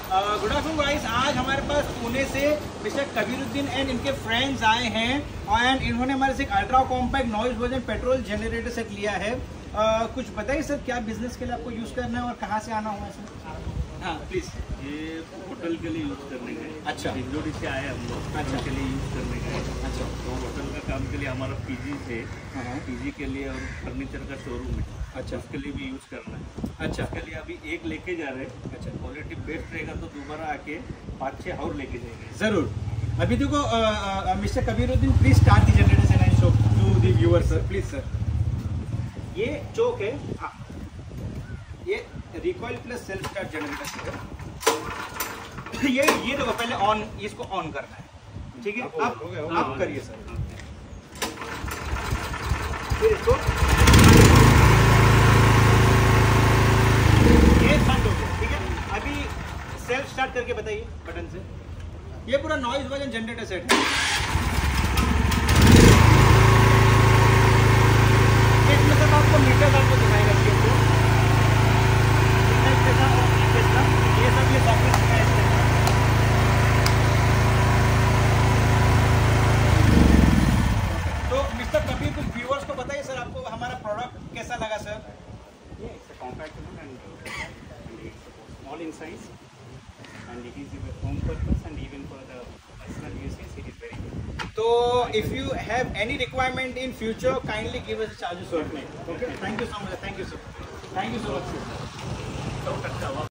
Good afternoon guys, आज हमारे पास पुणे से मिस्टर कबीरुद्दीन एंड इनके फ्रेंड्स आए हैं एंड इन्होंने हमारे से एक ultra compact noise version petrol generator set लिया है। कुछ बताइए सर, क्या बिजनेस के लिए आपको यूज़ करना है और कहाँ से आना होगा सर? हाँ प्लीज़। ये होटल के लिए यूज़ करने का है। अच्छा, इंजोरी से आए हम लोग। अच्छा, के लिए यूज़ करने का है। अच्छा, तो होटल का काम के लिए हमारा पीजी है, पीजी के लिए और फर्नीचर का शोरूम है। अच्छा, उसके लिए भी यूज़ करना है। अच्छा, उसके लिए अभी एक लेके जा रहे हैं। अच्छा, क्वालिटी बेस्ट रहेगा तो दोबारा आके 5-6 और लेके जाएंगे। ज़रूर। अभी देखो mister Kabiruddin, please start the generator and show to the viewers sir, please sir. ये चोक है, हाँ, ये recoil plus self start generator है। ये देखो, पहले ऑन, इसको ऑन करना है, ठीक है? अब आप करिए सर, फिर इसको, ये बंद हो गया, ठीक है? अभी सेल्फ स्टार्ट करके बताइए बटन से। ये पूरा नॉइज वर्जन जनरेटर सेट है। इसमें सब आपको मीटर आपको दिखाएगा, ये सब ये सॉकेट है। तो मिस्टर कबीर, कुछ व्यूअर्स को बताइए सर, आपको हमारा प्रोडक्ट कैसा लगा sir? It's a compact one and it's small in size and it is for home purpose and even for the personal usage it is very good. So if you have any requirement in future, kindly give us a charges short. Okay, thank you so much. Thank you so much.